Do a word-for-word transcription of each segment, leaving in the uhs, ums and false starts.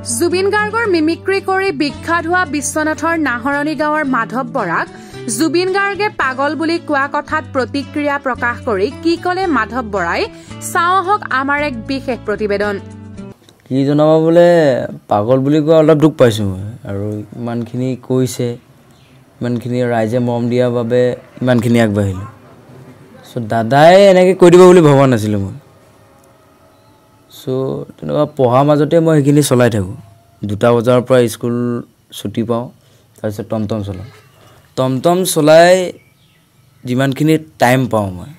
জুবিন গাৰ্গৰ মিমিক্ৰি কৰি বিখ্যাত হোৱা বিশ্বনাথৰ নাহৰণি গাঁৱৰ মাধৱ বৰাক জুবিন গাৰ্গে পাগল বুলি কোৱা কথাত প্ৰতিক্ৰিয়া প্ৰকাশ কৰি কি কলে মাধৱ বৰাই চাওঁ হক আমাৰ এক বিশেষ প্ৰতিবেদন। কি জনাব বোলে পাগল বুলি কোৱা অলপ দুখ পাইছো মই আৰু ইমানখিনি কৈছে ইমানখিনি ৰাইজে মৰম দিয়াৰ বাবে ইমানখিনি আগবাঢ়িলো। সো দাদাই এনেকৈ কৈ দিব বুলি ভবা নাছিলো মই। সো তেনেকুৱা পঢ়াৰ মাজতে মই সেইখিনি চলাই থাকোঁ। দুটা বজাৰ পৰা স্কুল ছুটি পাওঁ, তাৰপিছত টমটম চলাওঁ। টমটম চলাই যিমানখিনি টাইম পাওঁ মই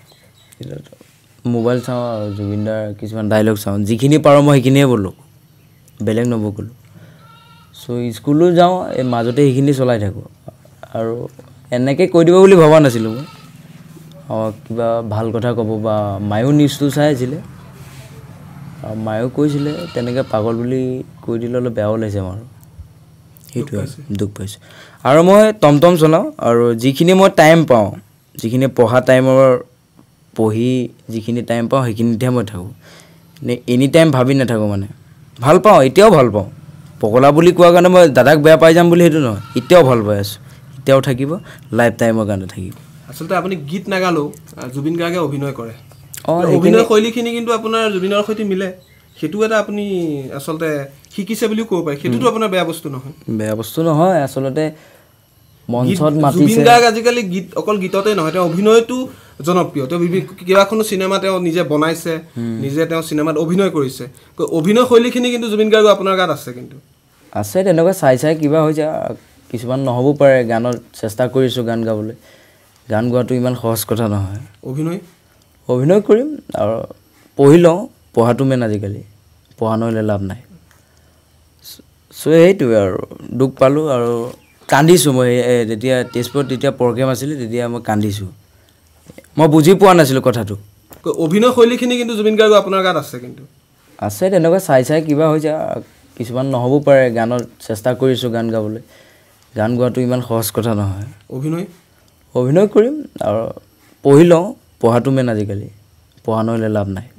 মোবাইল চাওঁ আৰু জুবিনদাৰ কিছুমান ডাইলগ চাওঁ। যিখিনি পাৰোঁ মই সেইখিনিয়ে ব'লোঁ, বেলেগ নবকলোঁ। চ' স্কুলো যাওঁ, এই মাজতে সেইখিনি চলাই থাকোঁ আৰু এনেকৈ কৈ দিব বুলি ভবা নাছিলোঁ মই। অঁ কিবা ভাল কথা ক'ব বা মায়েও নিউজটো চাই আছিলে আৰু মায়েও কৈছিলে তেনেকৈ পাগল বুলি কৈ দিলে অলপ বেয়াও লাগিছে আমাৰ। সেইটোৱে দুখ পাইছোঁ। আৰু মই টমটম চলাওঁ আৰু যিখিনি মই টাইম পাওঁ, যিখিনি পঢ়া টাইমৰ পঢ়ি যিখিনি টাইম পাওঁ সেইখিনিতহে মই থাকোঁ। এনে এনি টাইম ভাবি নাথাকোঁ মানে। ভাল পাওঁ, এতিয়াও ভাল পাওঁ। পগলা বুলি কোৱাৰ কাৰণে মই দাদাক বেয়া পাই যাম বুলি সেইটো নহয়, এতিয়াও ভাল পাই আছোঁ, এতিয়াও থাকিব, লাইফ টাইমৰ কাৰণে থাকিব। আচলতে আপুনি গীত নাগালেও জুবিন গাৰ্গে অভিনয় কৰে। অঁ অভিনয় শৈলীখিনি কিন্তু আপোনাৰ জুবিনৰ সৈতে মিলে। সেইটো এটা আপুনি আচলতে শিকিছে বুলিও ক'ব পাৰে। সেইটোতো আপোনাৰ বেয়া বস্তু নহয়। বেয়া বস্তু নহয়, আচলতে মঞ্চত মাতিছে। জুবিন গাৰ্গ আজিকালি গীত অকল গীততেই নহয়, তেওঁ অভিনয়টো জনপ্ৰিয়। তেওঁ কেইবাখনো চিনেমা তেওঁ নিজে বনাইছে, নিজে তেওঁ চিনেমাত অভিনয় কৰিছে। অভিনয় শৈলীখিনি কিন্তু জুবিন গাৰ্গ আপোনাৰ গাত আছে। কিন্তু আছে তেনেকুৱা চাই চাই কিবা হৈছে, কিছুমান নহ'ব পাৰে। গানত চেষ্টা কৰিছোঁ গান গাবলৈ। গান গোৱাটো ইমান সহজ কথা নহয়। অভিনয় অভিনয় কৰিম আৰু পঢ়ি লওঁ, পঢ়াটো মেইন আজিকালি, পঢ়া নহ'লে লাভ নাই। চ' সেইটোৱে আৰু দুখ পালোঁ আৰু কান্দিছোঁ মই। যেতিয়া তেজপুৰত তেতিয়া প্ৰগ্ৰেম আছিলে তেতিয়া মই কান্দিছোঁ। মই বুজি পোৱা নাছিলোঁ কথাটো। অভিনয় শৈলীখিনি কিন্তু জুবিন গাৰ্গ আপোনাৰ গাত আছে। কিন্তু আছে তেনেকুৱা চাই চাই কিবা হৈছে, কিছুমান নহ'ব পাৰে। গানত চেষ্টা কৰিছোঁ গান গাবলৈ। গান গোৱাটো ইমান সহজ কথা নহয়। অভিনয় অভিনয় কৰিম আৰু পঢ়ি লওঁ, পঢ়াটো মেইন আজিকালি, পঢ়া নহ'লে লাভ নাই।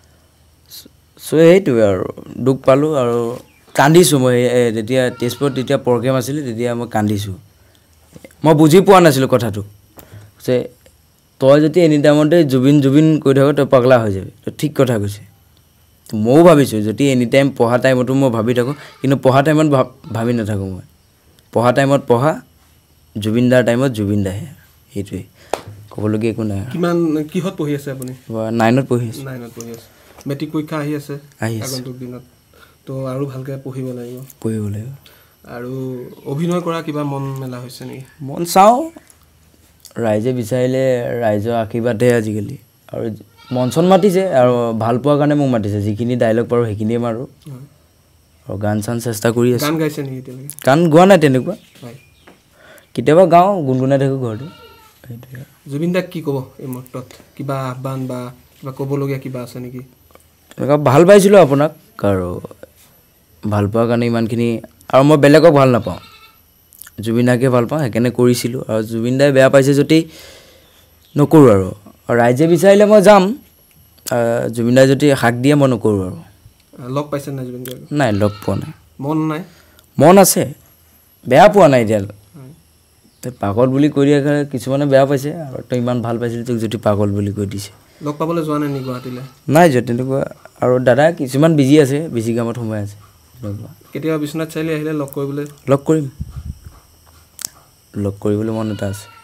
চ' সেইটোৱে আৰু দুখ পালোঁ আৰু কান্দিছোঁ মই। যেতিয়া তেজপুৰত তেতিয়া প্ৰগ্ৰেম আছিলে তেতিয়া মই কান্দিছোঁ। মই বুজি পোৱা নাছিলোঁ কথাটো যে তই যদি এনি টাইমতে জুবিন জুবিন কৈ থাক তই পাগলা হৈ যাবি। তই ঠিক কথা কৈছে। ময়ো ভাবিছোঁ যদি এনি টাইম পঢ়া টাইমতো মই ভাবি থাকোঁ, কিন্তু পঢ়া টাইমত ভাবি নাথাকোঁ মই। পঢ়া টাইমত পঢ়া, জুবিনদাৰ টাইমত জুবিনদাহে। সেইটোৱে ক'বলগীয়া একো নাই। কিমান কিহত পঢ়ি আছে আপুনি? নাইনত পঢ়ি আছে। নাইনত পঢ়ি আছে। মেট্ৰিক পৰীক্ষা আহি আছে আহি আছে আগন্তুক দিনত, তো আৰু ভালকৈ পঢ়িব লাগিব। পঢ়িব লাগিব। আৰু অভিনয় কৰা কিবা মন মেলা হৈছে নেকি? মন চাওঁ, ৰাইজে বিচাৰিলে ৰাইজৰ আশীৰ্বাদহে আজিকালি। আৰু মঞ্চত মাতিছে আৰু ভাল পোৱাৰ কাৰণে মোক মাতিছে। যিখিনি ডাইলগ পাৰোঁ সেইখিনিয়ে মাৰোঁ আৰু গান চান চেষ্টা কৰি আছোঁ। গান গাইছে নেকি এতিয়ালৈকে? গান গোৱা নাই তেনেকুৱা, কেতিয়াবা গাওঁ, গুণগুণাই থাকোঁ ঘৰতে। সেইটোৱে। জুবিন দাক কি ক'ব এই মুহূৰ্তত? কিবা আহ্বান বা কিবা ক'বলগীয়া কিবা আছে নেকি? তেনেকুৱা ভাল পাইছিলোঁ আপোনাক আৰু ভাল পোৱাৰ কাৰণে ইমানখিনি। আৰু মই বেলেগক ভাল নাপাওঁ, জুবিন দাকে ভাল পাওঁ, সেইকাৰণে কৰিছিলোঁ। আৰু জুবিন দাই বেয়া পাইছে যদি নকৰোঁ আৰু। ৰাইজে বিচাৰিলে মই যাম, জুবিন দাই যদি হাক দিয়ে মই নকৰোঁ আৰু। লগ পাইছে নাই জুবিন গাৰ্গক? নাই, লগ পোৱা নাই। মন নাই? মন আছে, বেয়া পোৱা নাই এতিয়া। তই পাগল বুলি কৈ দিয়া কাৰণে কিছুমানে বেয়া পাইছে, আৰু তই ইমান ভাল পাইছিলি তোক যদি পাগল বুলি কৈ দিছে। লগ পাবলৈ যোৱা নাই নি গুৱাহাটীলৈ? নাই যোৱা তেনেকুৱা। আৰু দাদা কিছুমান বিজি আছে, বিজি কামত সোমাই আছে। কেতিয়াবা বিশ্বনাথ চাৰিআলি আহিলে লগ কৰিবলৈ? লগ কৰিম, লগ কৰিবলৈ মন এটা আছে।